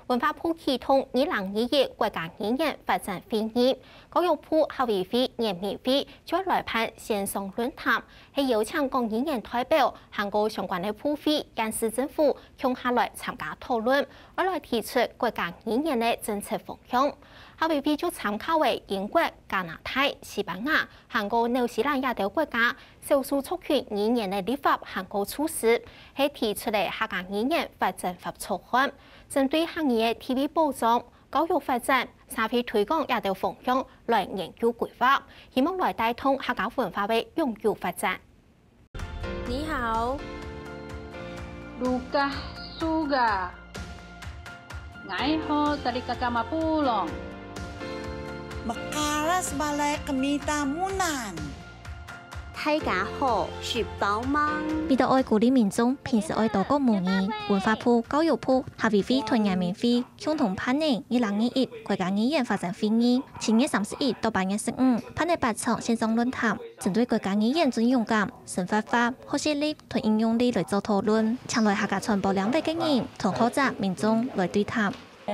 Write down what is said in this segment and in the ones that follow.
文化部启动2021国家语言发展会议，教育部校委会、人民会將來辦線上論壇，係邀請各語言代表、韓國相關嘅部會、縣市政府共下來參加討論，我來提出國家語言嘅政策方向。校委會就參考為英國、加拿大、西班牙、韓國、紐西蘭亞等國家少數族群語言嘅立法韓國措施，係提出嚟客家語言發展法草案，針對客語嘅 TV 保障、教育發展、社會推廣亞等方向來研究規劃，希望來帶動客家文化嘅永續發展。 你好 ，Luka Suga， ngay ho tadi kakak mapulong。 Makaras balay kami tamunan。 大家好，是寶芒。 為咗愛鼓勵民眾平時愛多個母語，文化部、教育部、校委會同人民會共同辦理2021國家語言發展會議，7月31到8月15，辦理8場線上論壇，針對國家語言專用感、生活化、學習力同應用力來做討論，請來客家傳播兩地嘅人同學者民眾來對談。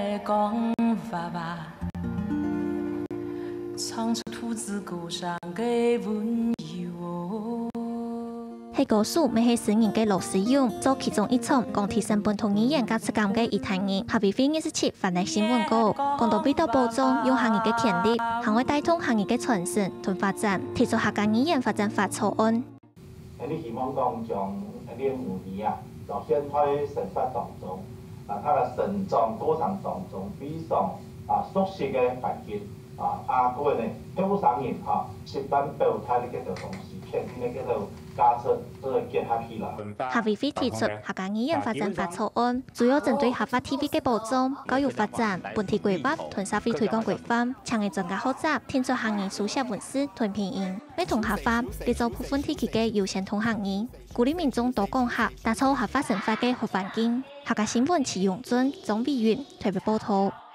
唱出兔子歌上嘅溫柔。係歌手，咪係聲音嘅老師用，做其中一場講提升本土語言價值感嘅議題日。校委會27發嚟新聞稿，講到為咗保障用客語嘅權利，行會帶動客語嘅傳承同發展，提出客家語言發展法草案。 你希望講將呢個母語啊，就先喺生活當中，它嘅成長過程當中非常熟悉嘅環境。各位呢，香港人習慣表態呢幾條東西，偏偏呢幾條加出都係結合起來。 校委會提出客家語言發展法草案，主要針對合法 TV 嘅保障、教育發展、本地規劃同社會推廣規範，請嘅專家學者編出客語書寫文字同拼音，為同合法嚟做部分地區嘅優先通客語，鼓勵民眾多講客，打造合法生活嘅好環境。客家新聞齊用尊、總委員特別報道。